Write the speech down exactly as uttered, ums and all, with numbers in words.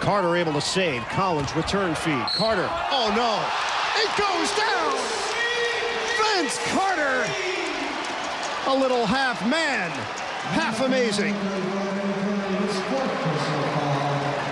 Carter able to save. Collins return feed. Carter. Oh, no. It goes down. Vince Carter. A little half man. Half amazing.